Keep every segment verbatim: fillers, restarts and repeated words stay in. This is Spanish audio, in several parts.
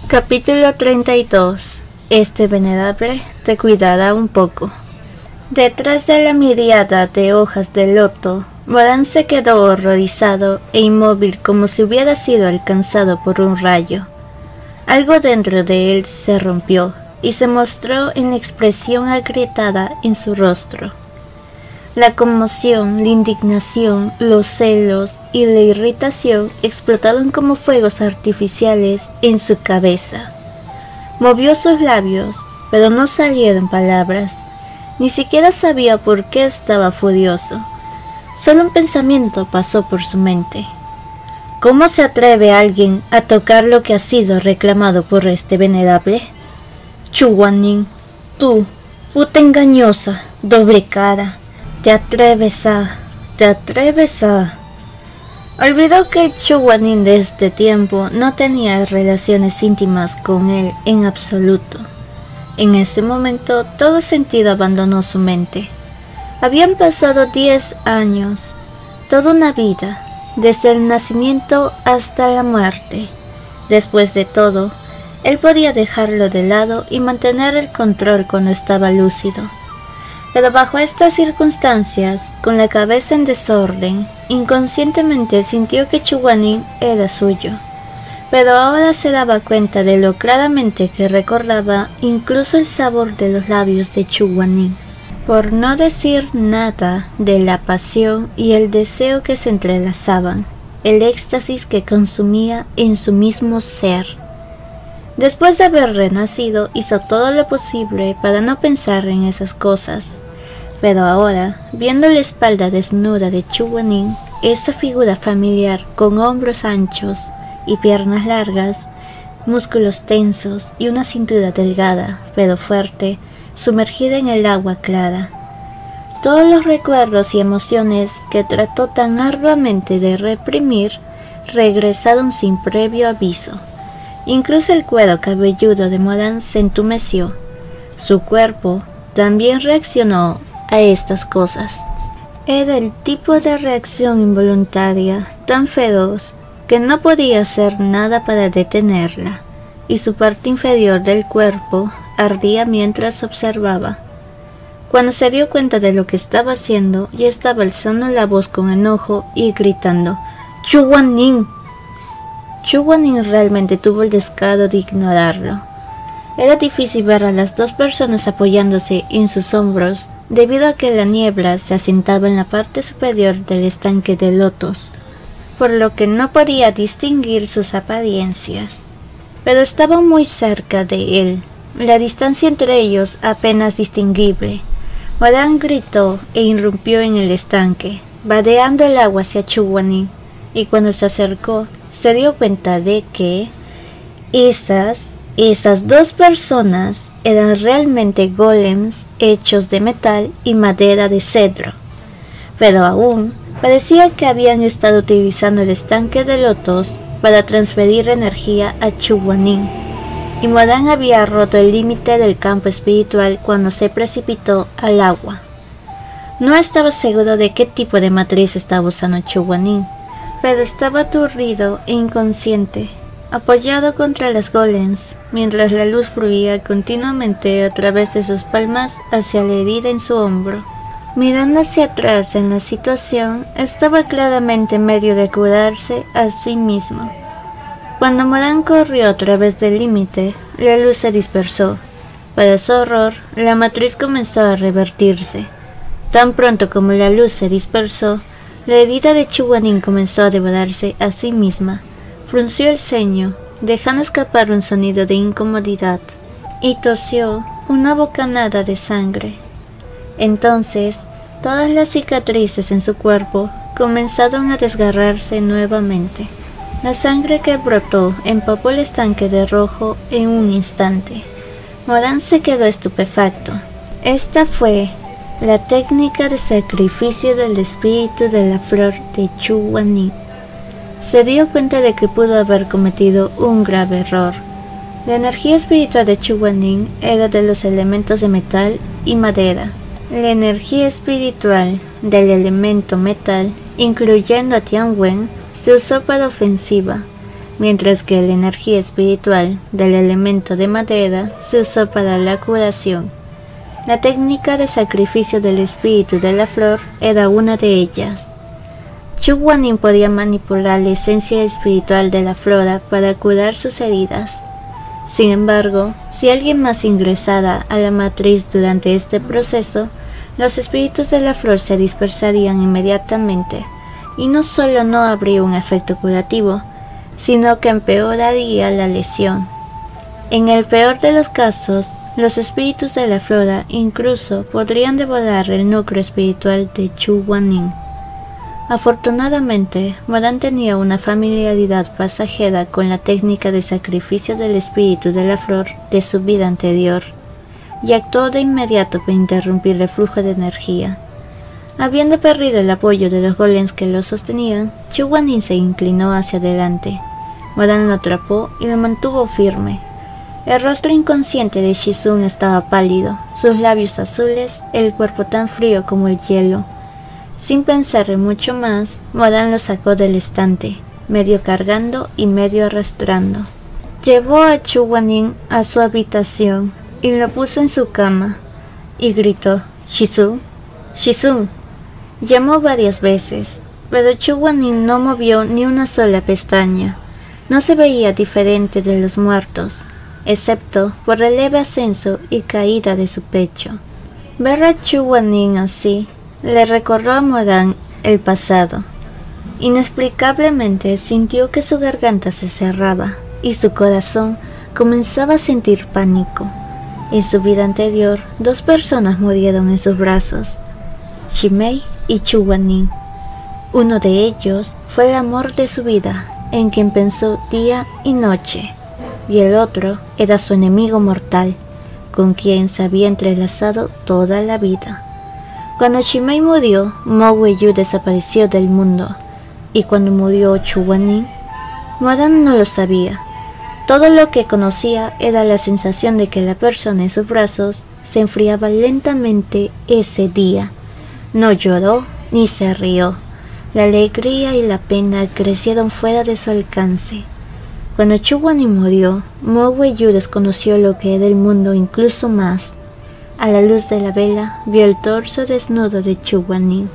Capítulo treinta y dos. Este venerable te cuidará un poco. Detrás de la miríada de hojas de loto, Moran se quedó horrorizado e inmóvil como si hubiera sido alcanzado por un rayo. Algo dentro de él se rompió y se mostró en la expresión agrietada en su rostro. La conmoción, la indignación, los celos y la irritación explotaron como fuegos artificiales en su cabeza. Movió sus labios, pero no salieron palabras. Ni siquiera sabía por qué estaba furioso. Solo un pensamiento pasó por su mente. ¿Cómo se atreve alguien a tocar lo que ha sido reclamado por este venerable? Chu Guanyin, tú, puta engañosa, doble cara, te atreves a, te atreves a... Olvidó que el Chu Guanyin de este tiempo no tenía relaciones íntimas con él en absoluto. En ese momento todo sentido abandonó su mente. Habían pasado diez años, toda una vida, desde el nacimiento hasta la muerte. Después de todo, él podía dejarlo de lado y mantener el control cuando estaba lúcido. Pero bajo estas circunstancias, con la cabeza en desorden, inconscientemente sintió que Chu Guanyin era suyo. Pero ahora se daba cuenta de lo claramente que recordaba incluso el sabor de los labios de Chu Guanyin. Por no decir nada de la pasión y el deseo que se entrelazaban, el éxtasis que consumía en su mismo ser. Después de haber renacido, hizo todo lo posible para no pensar en esas cosas. Pero ahora, viendo la espalda desnuda de Chu Guanyin, esa figura familiar con hombros anchos y piernas largas, músculos tensos y una cintura delgada, pero fuerte, sumergida en el agua clara. Todos los recuerdos y emociones que trató tan arduamente de reprimir, regresaron sin previo aviso. Incluso el cuero cabelludo de Moran se entumeció. Su cuerpo también reaccionó a estas cosas. Era el tipo de reacción involuntaria tan feroz que no podía hacer nada para detenerla, y su parte inferior del cuerpo ardía mientras observaba. Cuando se dio cuenta de lo que estaba haciendo, ya estaba alzando la voz con enojo y gritando: ¡Chu Guanyin! Chu Guanyin realmente tuvo el descaro de ignorarlo. Era difícil ver a las dos personas apoyándose en sus hombros debido a que la niebla se asentaba en la parte superior del estanque de lotos, por lo que no podía distinguir sus apariencias. Pero estaba muy cerca de él, la distancia entre ellos apenas distinguible. Moran gritó e irrumpió en el estanque, vadeando el agua hacia Chu Guanyin, y cuando se acercó, se dio cuenta de que esas, esas dos personas eran realmente golems hechos de metal y madera de cedro. Pero aún parecía que habían estado utilizando el estanque de lotos para transferir energía a Chu Guanyin, y Moran había roto el límite del campo espiritual cuando se precipitó al agua. No estaba seguro de qué tipo de matriz estaba usando Chu Guanyin, pero estaba aturdido e inconsciente, apoyado contra las golems, mientras la luz fluía continuamente a través de sus palmas hacia la herida en su hombro. Mirando hacia atrás en la situación, estaba claramente en medio de curarse a sí mismo. Cuando Moran corrió a través del límite, la luz se dispersó. Para su horror, la matriz comenzó a revertirse. Tan pronto como la luz se dispersó, la herida de Chu Guanyin comenzó a devorarse a sí misma. Frunció el ceño, dejando escapar un sonido de incomodidad, y tosió una bocanada de sangre. Entonces, todas las cicatrices en su cuerpo comenzaron a desgarrarse nuevamente. La sangre que brotó empapó el estanque de rojo en un instante. Moran se quedó estupefacto. Esta fue la técnica de sacrificio del espíritu de la flor de Chu Guanyin. Se dio cuenta de que pudo haber cometido un grave error. La energía espiritual de Chu Guanyin era de los elementos de metal y madera. La energía espiritual del elemento metal, incluyendo a Tianwen, se usó para ofensiva, mientras que la energía espiritual del elemento de madera se usó para la curación. La técnica de sacrificio del espíritu de la flor era una de ellas. Chu Guanyin podía manipular la esencia espiritual de la flora para curar sus heridas. Sin embargo, si alguien más ingresara a la matriz durante este proceso, los espíritus de la flor se dispersarían inmediatamente, y no solo no habría un efecto curativo, sino que empeoraría la lesión. En el peor de los casos, los espíritus de la flora incluso podrían devorar el núcleo espiritual de Chu Guanyin. Afortunadamente, Moran tenía una familiaridad pasajera con la técnica de sacrificio del espíritu de la flor de su vida anterior, y actuó de inmediato para interrumpir el flujo de energía. Habiendo perdido el apoyo de los golems que lo sostenían, Chu Guanyin se inclinó hacia adelante. Moran lo atrapó y lo mantuvo firme. El rostro inconsciente de Shizun estaba pálido, sus labios azules, el cuerpo tan frío como el hielo. Sin pensar en mucho más, Moran lo sacó del estante, medio cargando y medio arrastrando. Llevó a Chu Guanyin a su habitación y lo puso en su cama, y gritó, «Shizun, Shizun». Llamó varias veces, pero Chu Guanyin no movió ni una sola pestaña. No se veía diferente de los muertos, excepto por el leve ascenso y caída de su pecho. Ver a Chu Guanyin así le recordó a Moran el pasado. Inexplicablemente sintió que su garganta se cerraba y su corazón comenzaba a sentir pánico. En su vida anterior, dos personas murieron en sus brazos, Shimei y Chu Guanyin. Uno de ellos fue el amor de su vida, en quien pensó día y noche, y el otro era su enemigo mortal, con quien se había entrelazado toda la vida. Cuando Shimei murió, Mo Weiyu desapareció del mundo, y cuando murió Chu Guanyin, Moran no lo sabía. Todo lo que conocía era la sensación de que la persona en sus brazos se enfriaba lentamente ese día. No lloró ni se rió. La alegría y la pena crecieron fuera de su alcance. Cuando Chu Guanyin murió, Mo Weiyu desconoció lo que era el mundo incluso más. A la luz de la vela, vio el torso desnudo de Chu Guanyin.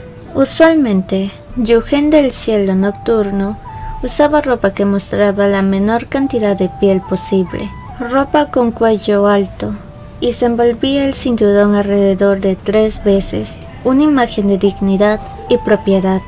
Usualmente, Yugen del cielo nocturno usaba ropa que mostraba la menor cantidad de piel posible, ropa con cuello alto, y se envolvía el cinturón alrededor de tres veces, una imagen de dignidad y propiedad.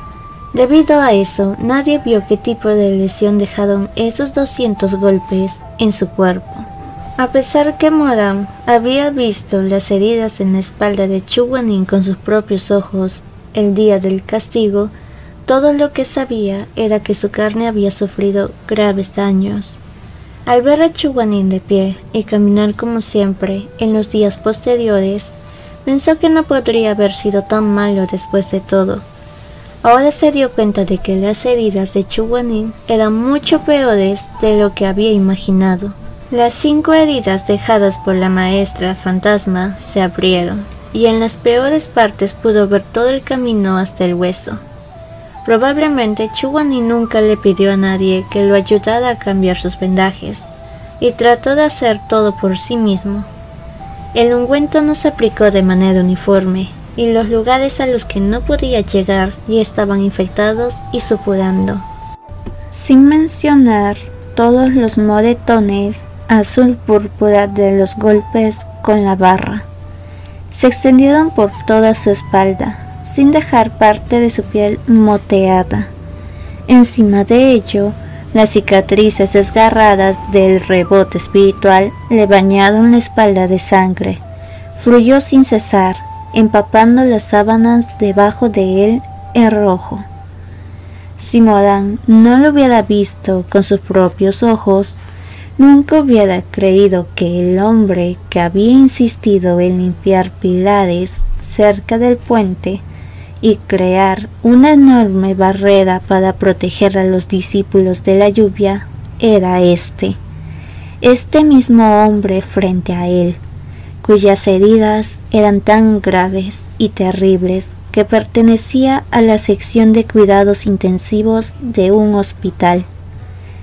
Debido a eso, nadie vio qué tipo de lesión dejaron esos doscientos golpes en su cuerpo. A pesar que Moran había visto las heridas en la espalda de Chu Guanyin con sus propios ojos el día del castigo, todo lo que sabía era que su carne había sufrido graves daños. Al ver a Chu Guanyin de pie y caminar como siempre en los días posteriores, pensó que no podría haber sido tan malo después de todo. Ahora se dio cuenta de que las heridas de Chu Guanyin eran mucho peores de lo que había imaginado. Las cinco heridas dejadas por la maestra fantasma se abrieron, y en las peores partes pudo ver todo el camino hasta el hueso. Probablemente Chu Guanyin nunca le pidió a nadie que lo ayudara a cambiar sus vendajes, y trató de hacer todo por sí mismo. El ungüento no se aplicó de manera uniforme, y los lugares a los que no podía llegar ya estaban infectados y supurando. Sin mencionar todos los moretones azul púrpura de los golpes con la barra. Se extendieron por toda su espalda, sin dejar parte de su piel moteada. Encima de ello, las cicatrices desgarradas del rebote espiritual le bañaron la espalda de sangre. Fluyó sin cesar, empapando las sábanas debajo de él en rojo. Si Moran no lo hubiera visto con sus propios ojos, nunca hubiera creído que el hombre que había insistido en limpiar pilares cerca del puente y crear una enorme barrera para proteger a los discípulos de la lluvia era este, este mismo hombre frente a él, cuyas heridas eran tan graves y terribles que pertenecía a la sección de cuidados intensivos de un hospital.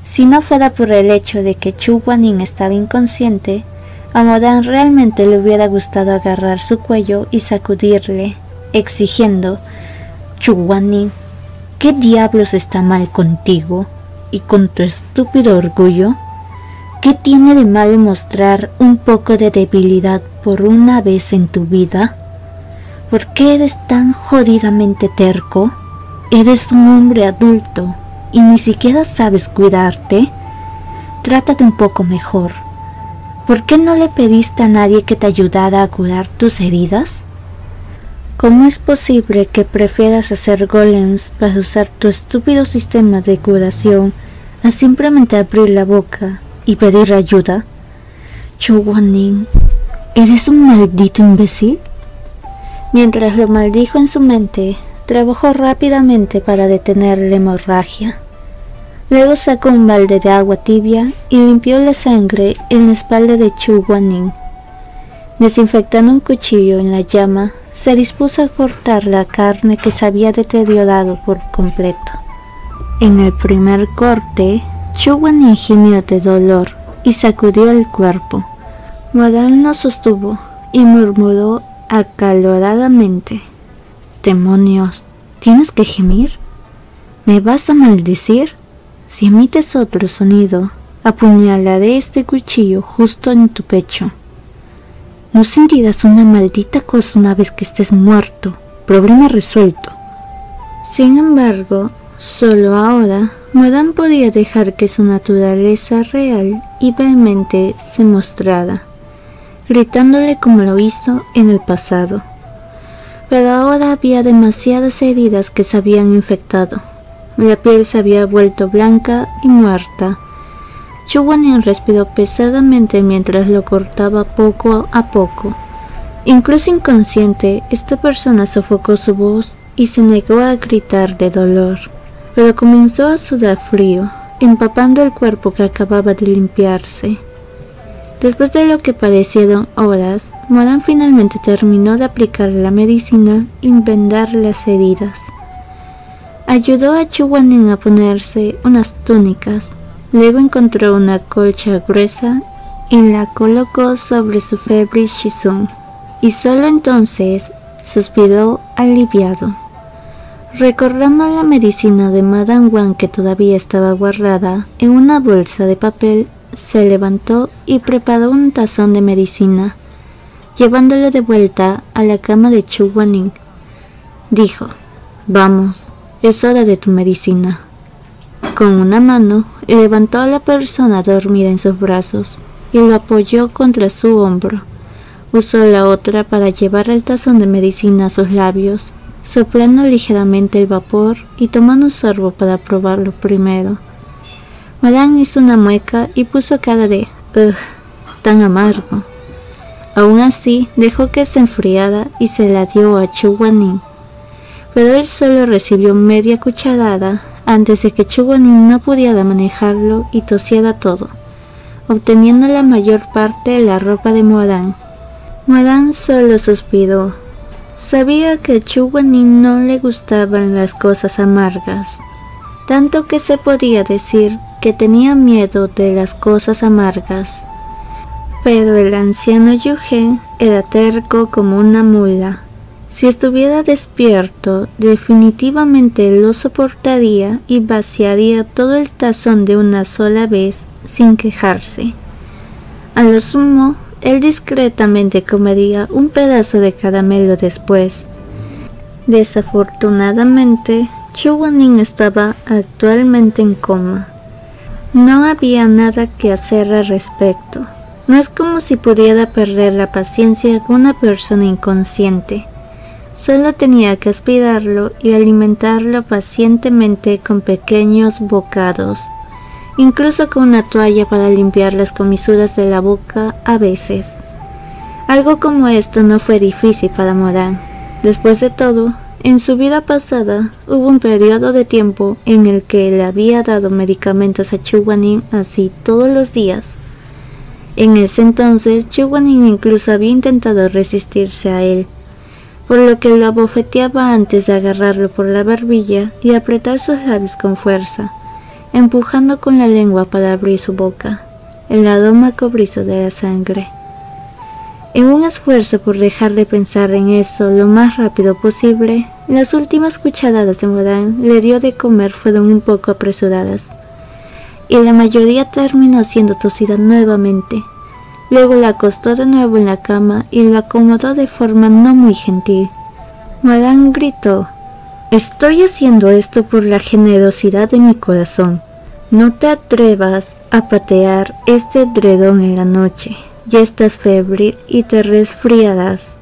Si no fuera por el hecho de que Chu Guanin estaba inconsciente, a Modan realmente le hubiera gustado agarrar su cuello y sacudirle, exigiendo: Chu Guanin, ¿qué diablos está mal contigo y con tu estúpido orgullo? ¿Qué tiene de malo mostrar un poco de debilidad por una vez en tu vida? ¿Por qué eres tan jodidamente terco? Eres un hombre adulto y ni siquiera sabes cuidarte. Trátate un poco mejor. ¿Por qué no le pediste a nadie que te ayudara a curar tus heridas? ¿Cómo es posible que prefieras hacer golems para usar tu estúpido sistema de curación a simplemente abrir la boca y pedir ayuda? Chu Guanin, ¿eres un maldito imbécil? Mientras lo maldijo en su mente, trabajó rápidamente para detener la hemorragia. Luego sacó un balde de agua tibia y limpió la sangre en la espalda de Chu Guanin. Desinfectando un cuchillo en la llama, se dispuso a cortar la carne que se había deteriorado por completo. En el primer corte, Chu Guanin gimió de dolor y sacudió el cuerpo. Modan lo sostuvo y murmuró acaloradamente: «Demonios, ¿tienes que gemir? ¿Me vas a maldecir? Si emites otro sonido, apuñalaré este cuchillo justo en tu pecho. No sentirás una maldita cosa una vez que estés muerto. Problema resuelto». Sin embargo, solo ahora Modan podía dejar que su naturaleza real y vehemente se mostrara, gritándole como lo hizo en el pasado. Pero ahora había demasiadas heridas que se habían infectado. La piel se había vuelto blanca y muerta. Chu Guanin respiró pesadamente mientras lo cortaba poco a poco. Incluso inconsciente, esta persona sofocó su voz y se negó a gritar de dolor, pero comenzó a sudar frío, empapando el cuerpo que acababa de limpiarse. Después de lo que parecieron horas, Modan finalmente terminó de aplicar la medicina y vendar las heridas. Ayudó a Chu Guanin a ponerse unas túnicas, luego encontró una colcha gruesa y la colocó sobre su febril Shizun, y solo entonces suspiró aliviado. Recordando la medicina de Madame Wang que todavía estaba guardada en una bolsa de papel, se levantó y preparó un tazón de medicina, llevándolo de vuelta a la cama de Chu Guanin. Dijo: «Vamos, es hora de tu medicina». Con una mano levantó a la persona dormida en sus brazos y lo apoyó contra su hombro. Usó la otra para llevar el tazón de medicina a sus labios, soplando ligeramente el vapor y tomando un sorbo para probarlo primero. Modan hizo una mueca y puso cara de «Ugh, tan amargo». Aún así, dejó que se enfriara y se la dio a Chu Guanin. Pero él solo recibió media cucharada antes de que Chu Guanin no pudiera manejarlo y tosiera todo, obteniendo la mayor parte de la ropa de Modan. Modan solo suspiró. Sabía que a Chu Guanin no le gustaban las cosas amargas, tanto que se podía decir que tenía miedo de las cosas amargas. Pero el anciano Yu-Gen era terco como una mula. Si estuviera despierto, definitivamente lo soportaría y vaciaría todo el tazón de una sola vez sin quejarse. A lo sumo, él discretamente comería un pedazo de caramelo después. Desafortunadamente, Chu Guanin estaba actualmente en coma. No había nada que hacer al respecto. No es como si pudiera perder la paciencia con una persona inconsciente. Solo tenía que aspirarlo y alimentarlo pacientemente con pequeños bocados, incluso con una toalla para limpiar las comisuras de la boca a veces. Algo como esto no fue difícil para Modan. Después de todo, en su vida pasada hubo un periodo de tiempo en el que le había dado medicamentos a Chu Guanin así todos los días. En ese entonces, Chu Guanin incluso había intentado resistirse a él, por lo que lo abofeteaba antes de agarrarlo por la barbilla y apretar sus labios con fuerza, empujando con la lengua para abrir su boca, el aroma cobrizo de la sangre. En un esfuerzo por dejar de pensar en eso lo más rápido posible, las últimas cucharadas de Moran le dio de comer fueron un poco apresuradas, y la mayoría terminó siendo tosida nuevamente. Luego la acostó de nuevo en la cama y lo acomodó de forma no muy gentil. Moran gritó: «Estoy haciendo esto por la generosidad de mi corazón. No te atrevas a patear este edredón en la noche. Ya estás febril y te resfriarás».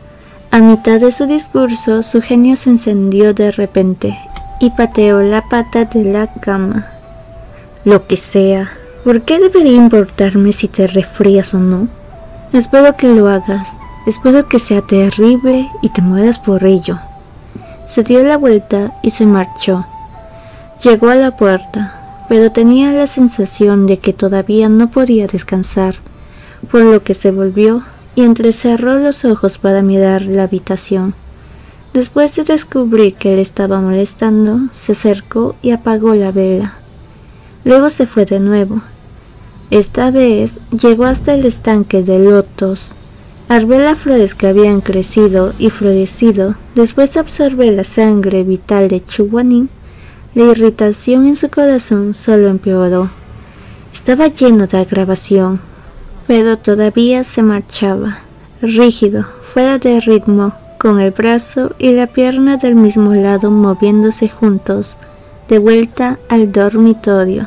A mitad de su discurso, su genio se encendió de repente y pateó la pata de la cama. «Lo que sea, ¿por qué debería importarme si te resfrías o no? Espero que lo hagas, espero que sea terrible y te mueras por ello». Se dio la vuelta y se marchó. Llegó a la puerta, pero tenía la sensación de que todavía no podía descansar, por lo que se volvió y entrecerró los ojos para mirar la habitación. Después de descubrir que le estaba molestando, se acercó y apagó la vela. Luego se fue de nuevo. Esta vez llegó hasta el estanque de lotos. Al ver las flores que habían crecido y florecido, después de absorber la sangre vital de Chu Guanin, la irritación en su corazón solo empeoró. Estaba lleno de agravación, pero todavía se marchaba, rígido, fuera de ritmo, con el brazo y la pierna del mismo lado moviéndose juntos, de vuelta al dormitorio.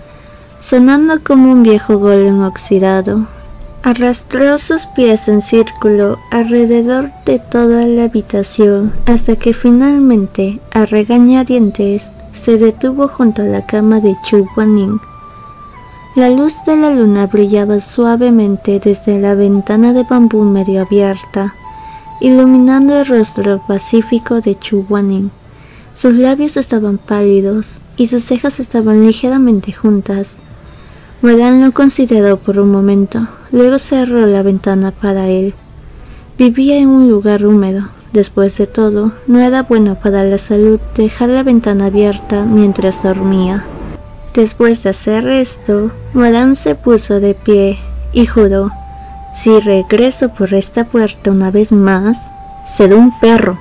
Sonando como un viejo golem oxidado, arrastró sus pies en círculo alrededor de toda la habitación hasta que finalmente, a regañadientes, se detuvo junto a la cama de Chu Guanin. La luz de la luna brillaba suavemente desde la ventana de bambú medio abierta, iluminando el rostro pacífico de Chu Guanin. Sus labios estaban pálidos y sus cejas estaban ligeramente juntas. Moran lo consideró por un momento, luego cerró la ventana para él. Vivía en un lugar húmedo. Después de todo, no era bueno para la salud dejar la ventana abierta mientras dormía. Después de hacer esto, Moran se puso de pie y juró: «Si regreso por esta puerta una vez más, seré un perro».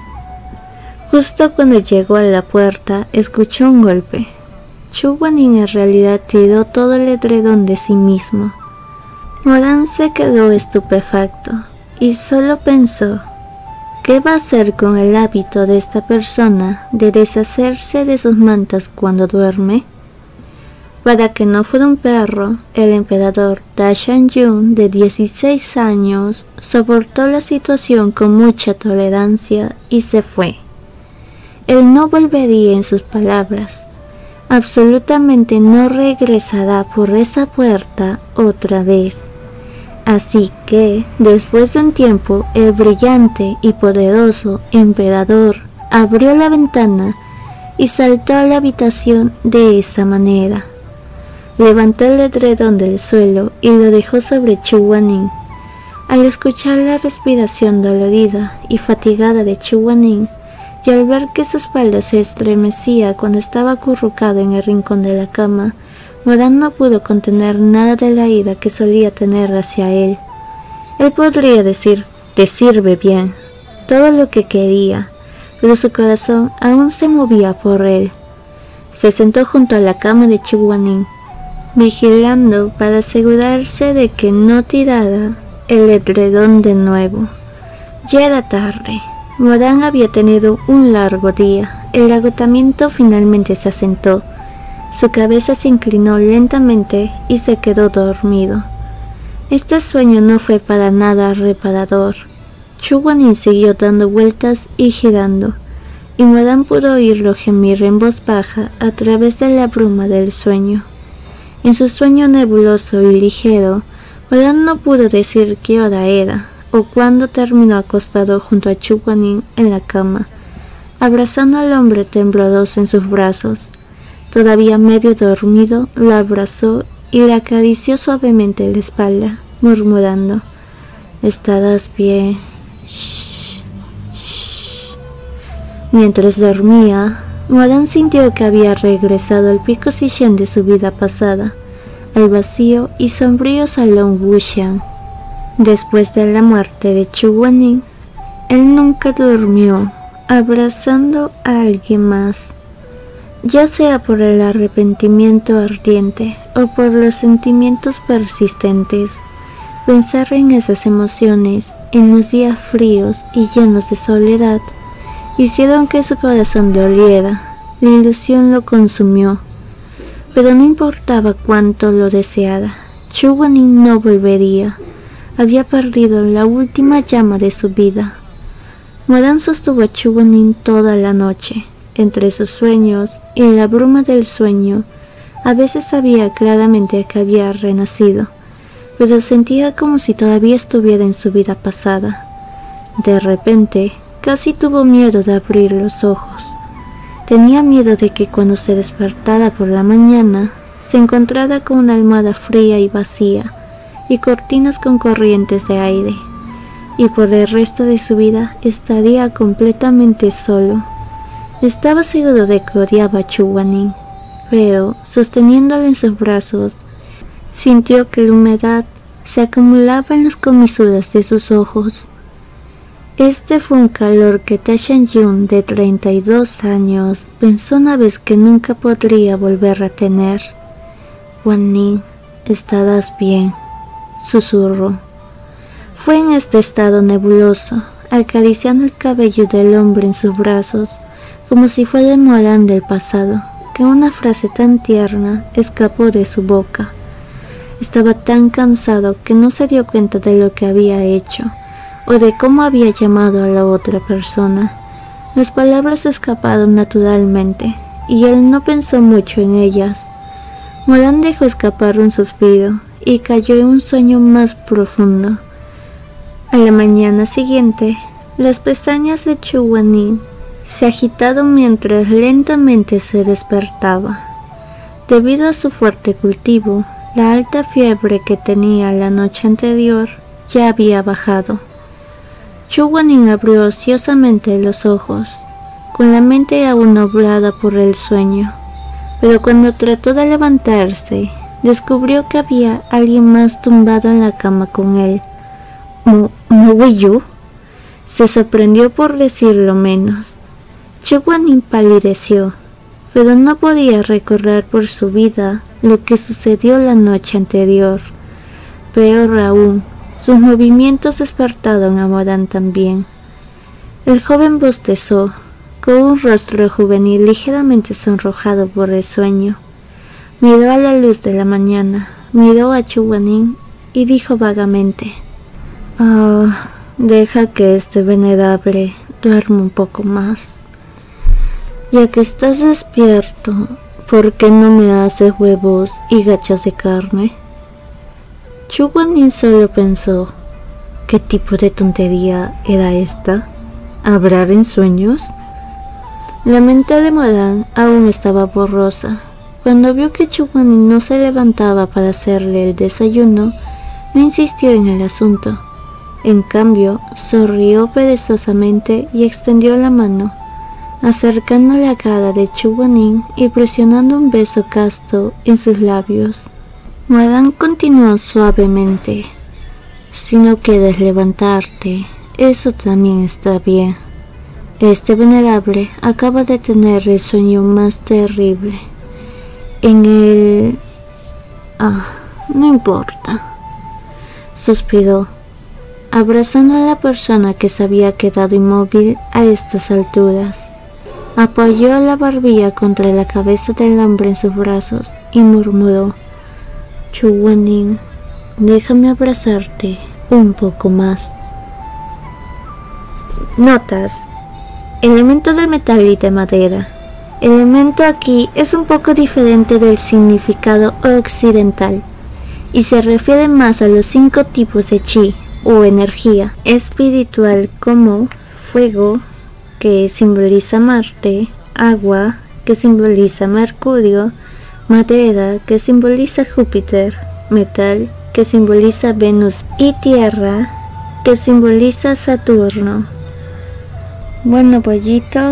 Justo cuando llegó a la puerta, escuchó un golpe. Chu Guanin en realidad tiró todo el edredón de sí mismo. Moran se quedó estupefacto y solo pensó: ¿qué va a hacer con el hábito de esta persona de deshacerse de sus mantas cuando duerme? Para que no fuera un perro, el emperador Da Shan-yun, de dieciséis años, soportó la situación con mucha tolerancia y se fue. Él no volvería en sus palabras. Absolutamente no regresará por esa puerta otra vez. Así que, después de un tiempo, el brillante y poderoso emperador abrió la ventana y saltó a la habitación de esa manera. Levantó el edredón del suelo y lo dejó sobre Chu Guanin. Al escuchar la respiración dolorida y fatigada de Chu Guanin, y al ver que su espalda se estremecía cuando estaba acurrucado en el rincón de la cama, Moran no pudo contener nada de la ira que solía tener hacia él. Él podría decir: «te sirve bien», todo lo que quería, pero su corazón aún se movía por él. Se sentó junto a la cama de Chu Guanin, vigilando para asegurarse de que no tirara el edredón de nuevo. Ya era tarde. Moran había tenido un largo día. El agotamiento finalmente se asentó. Su cabeza se inclinó lentamente y se quedó dormido. Este sueño no fue para nada reparador. Chu Guanin siguió dando vueltas y girando, y Moran pudo oírlo gemir en voz baja a través de la bruma del sueño. En su sueño nebuloso y ligero, Moran no pudo decir qué hora era, o cuándo terminó acostado junto a Chu Guanin en la cama, abrazando al hombre tembloroso en sus brazos. Todavía medio dormido, lo abrazó y le acarició suavemente la espalda, murmurando: «Estarás bien». Shh, shh. Mientras dormía, Moran sintió que había regresado al pico Sishen de su vida pasada, al vacío y sombrío salón Wuxian. Después de la muerte de Chu Guanin, él nunca durmió abrazando a alguien más, ya sea por el arrepentimiento ardiente o por los sentimientos persistentes. Pensar en esas emociones en los días fríos y llenos de soledad hicieron que su corazón doliera. La ilusión lo consumió, pero no importaba cuánto lo deseara, Chu Guanin no volvería. Había perdido la última llama de su vida. Moran sostuvo a Chu Guanin toda la noche. Entre sus sueños y la bruma del sueño, a veces sabía claramente que había renacido, pero sentía como si todavía estuviera en su vida pasada. De repente, casi tuvo miedo de abrir los ojos. Tenía miedo de que cuando se despertara por la mañana, se encontrara con una almohada fría y vacía, y cortinas con corrientes de aire, y por el resto de su vida estaría completamente solo. Estaba seguro de que odiaba a Chu Guanin, pero, sosteniéndolo en sus brazos, sintió que la humedad se acumulaba en las comisuras de sus ojos. Este fue un calor que Ta Shan-yun, de treinta y dos años, pensó una vez que nunca podría volver a tener. «Guanin, estarás bien», susurró. Fue en este estado nebuloso, acariciando el cabello del hombre en sus brazos, como si fuera Moran del pasado, que una frase tan tierna escapó de su boca. Estaba tan cansado que no se dio cuenta de lo que había hecho, o de cómo había llamado a la otra persona. Las palabras escaparon naturalmente, y él no pensó mucho en ellas. Moran dejó escapar un suspiro, y cayó en un sueño más profundo. A la mañana siguiente, las pestañas de Chu Guanin se agitaron mientras lentamente se despertaba. Debido a su fuerte cultivo, la alta fiebre que tenía la noche anterior ya había bajado. Chu Guanin abrió ociosamente los ojos, con la mente aún nublada por el sueño, pero cuando trató de levantarse, descubrió que había alguien más tumbado en la cama con él. ¿Mo, Mo Se sorprendió por decirlo menos. Chu Guanin palideció, pero no podía recordar por su vida lo que sucedió la noche anterior. Peor aún, sus movimientos despertaron a Moran también. El joven bostezó, con un rostro juvenil ligeramente sonrojado por el sueño. Miró a la luz de la mañana, miró a Chu Guanin y dijo vagamente: «Ah, oh, deja que este venerable duerma un poco más. Ya que estás despierto, ¿por qué no me haces huevos y gachas de carne?» Chu Guanin solo pensó: ¿qué tipo de tontería era esta? ¿Hablar en sueños? La mente de Moran aún estaba borrosa. Cuando vio que Chu Guanin no se levantaba para hacerle el desayuno, no insistió en el asunto. En cambio, sonrió perezosamente y extendió la mano, acercando la cara de Chu Guanin y presionando un beso casto en sus labios. Moran continuó suavemente: «Si no quieres levantarte, eso también está bien. Este venerable acaba de tener el sueño más terrible. En el... Ah, no importa», suspiró, abrazando a la persona que se había quedado inmóvil a estas alturas. Apoyó la barbilla contra la cabeza del hombre en sus brazos y murmuró: «Chu Guanin, déjame abrazarte un poco más». Notas: elemento del metal y de madera. Elemento aquí es un poco diferente del significado occidental y se refiere más a los cinco tipos de chi o energía espiritual, como fuego, que simboliza Marte; agua, que simboliza Mercurio; madera, que simboliza Júpiter; metal, que simboliza Venus; y tierra, que simboliza Saturno. Bueno, pollitos,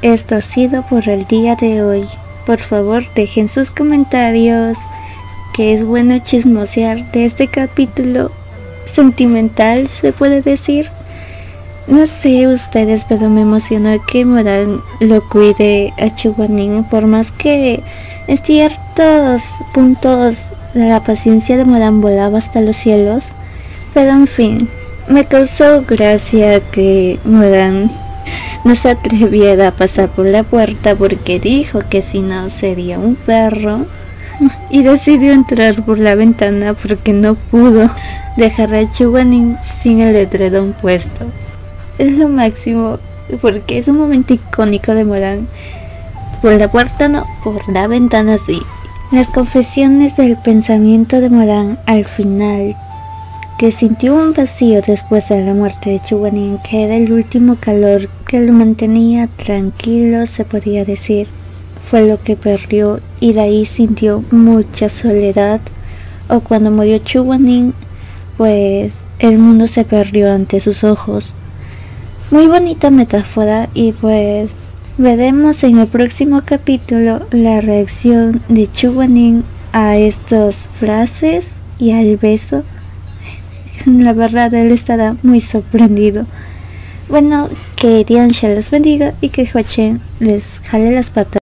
esto ha sido por el día de hoy. Por favor, dejen sus comentarios, que es bueno chismosear de este capítulo sentimental, se puede decir. No sé ustedes, pero me emocionó que Moran lo cuide a Chugonin, por más que en ciertos puntos la paciencia de Moran volaba hasta los cielos. Pero en fin, me causó gracia que Moran no se atreviera a pasar por la puerta porque dijo que si no sería un perro, y decidió entrar por la ventana porque no pudo dejar a Chugonin sin el edredón puesto. Es lo máximo, porque es un momento icónico de Moran. Por la puerta no, por la ventana sí. Las confesiones del pensamiento de Moran al final, que sintió un vacío después de la muerte de Chugonin, que era el último calor que lo mantenía tranquilo, se podía decir, fue lo que perdió, y de ahí sintió mucha soledad. O cuando murió Chugonin, pues el mundo se perdió ante sus ojos. Muy bonita metáfora, y pues veremos en el próximo capítulo la reacción de Chugonin a estas frases y al beso. La verdad, él estará muy sorprendido. Bueno, que Diancha los bendiga y que Jochen les jale las patas.